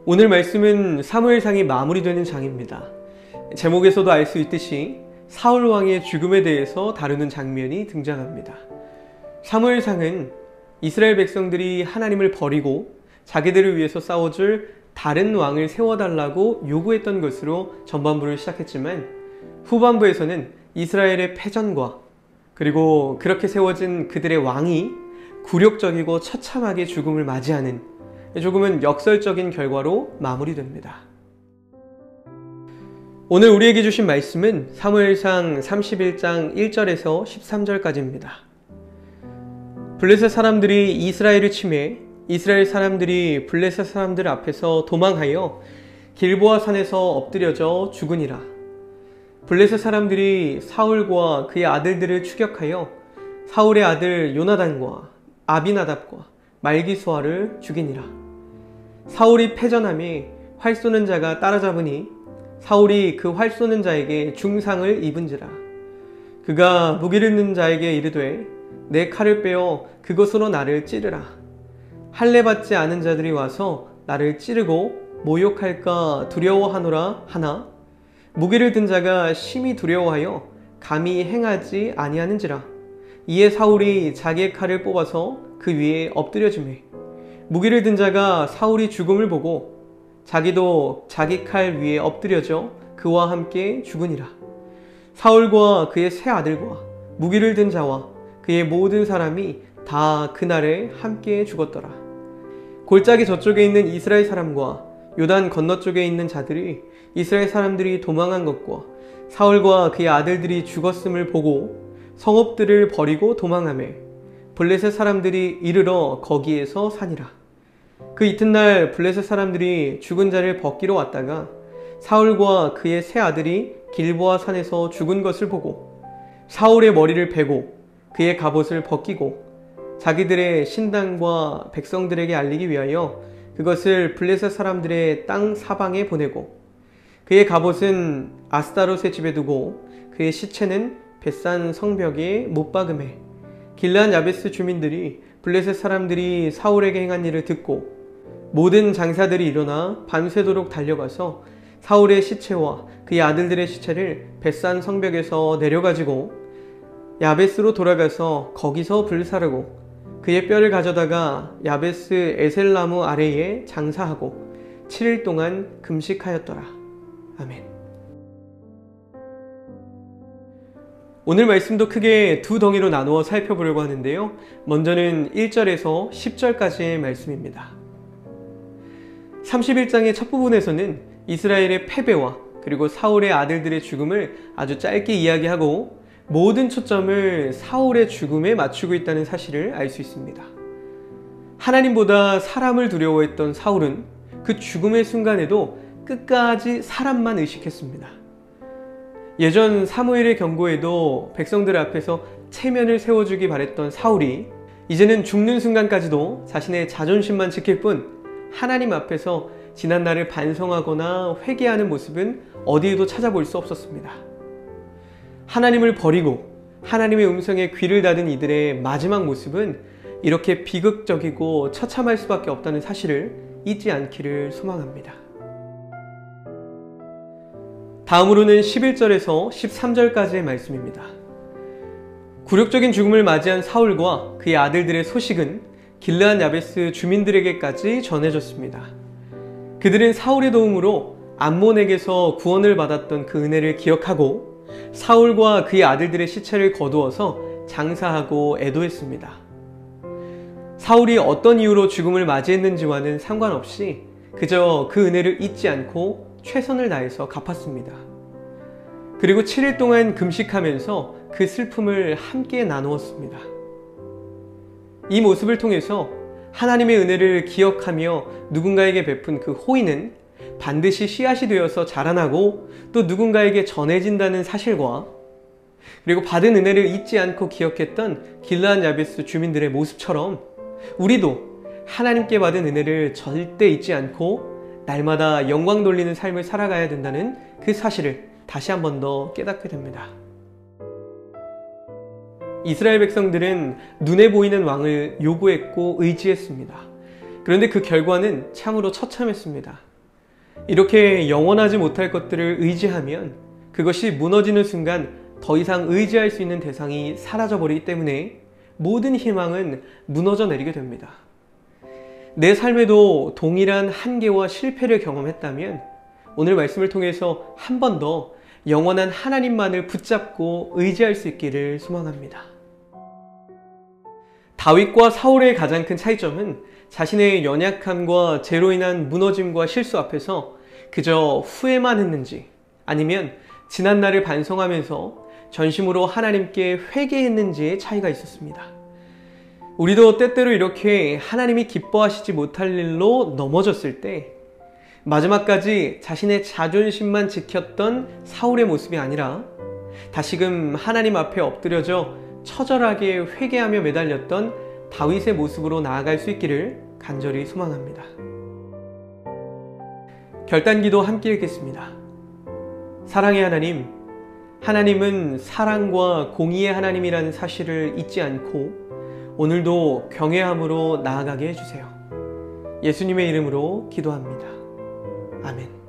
오늘 말씀은 사무엘상이 마무리되는 장입니다. 제목에서도 알 수 있듯이 사울 왕의 죽음에 대해서 다루는 장면이 등장합니다. 사무엘상은 이스라엘 백성들이 하나님을 버리고 자기들을 위해서 싸워줄 다른 왕을 세워달라고 요구했던 것으로 전반부를 시작했지만 후반부에서는 이스라엘의 패전과 그리고 그렇게 세워진 그들의 왕이 굴욕적이고 처참하게 죽음을 맞이하는 조금은 역설적인 결과로 마무리됩니다. 오늘 우리에게 주신 말씀은 사무엘상 31장 1절에서 13절까지입니다. 블레셋 사람들이 이스라엘을 침해 이스라엘 사람들이 블레셋 사람들 앞에서 도망하여 길보아 산에서 엎드려져 죽으니라. 블레셋 사람들이 사울과 그의 아들들을 추격하여 사울의 아들 요나단과 아비나답과 말기수아를 죽이니라. 사울이 패전함에 활 쏘는 자가 따라잡으니 사울이 그 활 쏘는 자에게 중상을 입은지라. 그가 무기를 든 자에게 이르되 내 칼을 빼어 그것으로 나를 찌르라. 할례 받지 않은 자들이 와서 나를 찌르고 모욕할까 두려워하노라 하나 무기를 든 자가 심히 두려워하여 감히 행하지 아니하는지라. 이에 사울이 자기의 칼을 뽑아서 그 위에 엎드려지매 무기를 든 자가 사울이 죽음을 보고 자기도 자기 칼 위에 엎드려져 그와 함께 죽으니라. 사울과 그의 세 아들과 무기를 든 자와 그의 모든 사람이 다 그날에 함께 죽었더라. 골짜기 저쪽에 있는 이스라엘 사람과 요단 건너쪽에 있는 자들이 이스라엘 사람들이 도망한 것과 사울과 그의 아들들이 죽었음을 보고 성읍들을 버리고 도망하매 블레셋 사람들이 이르러 거기에서 사니라. 그 이튿날 블레셋 사람들이 죽은 자를 벗기러 왔다가 사울과 그의 세 아들이 길보아 산에서 죽은 것을 보고 사울의 머리를 베고 그의 갑옷을 벗기고 자기들의 신당과 백성들에게 알리기 위하여 그것을 블레셋 사람들의 땅 사방에 보내고 그의 갑옷은 아스타롯의 집에 두고 그의 시체는 벳산 성벽에 못 박음해 길르앗 야베스 주민들이 블레셋 사람들이 사울에게 행한 일을 듣고 모든 장사들이 일어나 밤새도록 달려가서 사울의 시체와 그의 아들들의 시체를 벳산 성벽에서 내려가지고 야베스로 돌아가서 거기서 불사르고 그의 뼈를 가져다가 야베스 에셀나무 아래에 장사하고 7일 동안 금식하였더라. 아멘. 오늘 말씀도 크게 두 덩이로 나누어 살펴보려고 하는데요. 먼저는 1절에서 10절까지의 말씀입니다. 31장의 첫 부분에서는 이스라엘의 패배와 그리고 사울의 아들들의 죽음을 아주 짧게 이야기하고 모든 초점을 사울의 죽음에 맞추고 있다는 사실을 알 수 있습니다. 하나님보다 사람을 두려워했던 사울은 그 죽음의 순간에도 끝까지 사람만 의식했습니다. 예전 사무엘의 경고에도 백성들 앞에서 체면을 세워주기 바랬던 사울이 이제는 죽는 순간까지도 자신의 자존심만 지킬 뿐 하나님 앞에서 지난날을 반성하거나 회개하는 모습은 어디에도 찾아볼 수 없었습니다. 하나님을 버리고 하나님의 음성에 귀를 닫은 이들의 마지막 모습은 이렇게 비극적이고 처참할 수밖에 없다는 사실을 잊지 않기를 소망합니다. 다음으로는 11절에서 13절까지의 말씀입니다. 굴욕적인 죽음을 맞이한 사울과 그의 아들들의 소식은 길르앗 야베스 주민들에게까지 전해졌습니다. 그들은 사울의 도움으로 암몬에게서 구원을 받았던 그 은혜를 기억하고 사울과 그의 아들들의 시체를 거두어서 장사하고 애도했습니다. 사울이 어떤 이유로 죽음을 맞이했는지와는 상관없이 그저 그 은혜를 잊지 않고 최선을 다해서 갚았습니다. 그리고 7일 동안 금식하면서 그 슬픔을 함께 나누었습니다. 이 모습을 통해서 하나님의 은혜를 기억하며 누군가에게 베푼 그 호의는 반드시 씨앗이 되어서 자라나고 또 누군가에게 전해진다는 사실과 그리고 받은 은혜를 잊지 않고 기억했던 길르앗 야베스 주민들의 모습처럼 우리도 하나님께 받은 은혜를 절대 잊지 않고 날마다 영광 돌리는 삶을 살아가야 된다는 그 사실을 다시 한 번 더 깨닫게 됩니다. 이스라엘 백성들은 눈에 보이는 왕을 요구했고 의지했습니다. 그런데 그 결과는 참으로 처참했습니다. 이렇게 영원하지 못할 것들을 의지하면 그것이 무너지는 순간 더 이상 의지할 수 있는 대상이 사라져버리기 때문에 모든 희망은 무너져 내리게 됩니다. 내 삶에도 동일한 한계와 실패를 경험했다면 오늘 말씀을 통해서 한 번 더 영원한 하나님만을 붙잡고 의지할 수 있기를 소망합니다. 다윗과 사울의 가장 큰 차이점은 자신의 연약함과 죄로 인한 무너짐과 실수 앞에서 그저 후회만 했는지 아니면 지난 날을 반성하면서 전심으로 하나님께 회개했는지의 차이가 있었습니다. 우리도 때때로 이렇게 하나님이 기뻐하시지 못할 일로 넘어졌을 때 마지막까지 자신의 자존심만 지켰던 사울의 모습이 아니라 다시금 하나님 앞에 엎드려져 처절하게 회개하며 매달렸던 다윗의 모습으로 나아갈 수 있기를 간절히 소망합니다. 결단기도 함께 읽겠습니다. 사랑의 하나님, 하나님은 사랑과 공의의 하나님이라는 사실을 잊지 않고 오늘도 경외함으로 나아가게 해주세요. 예수님의 이름으로 기도합니다. 아멘.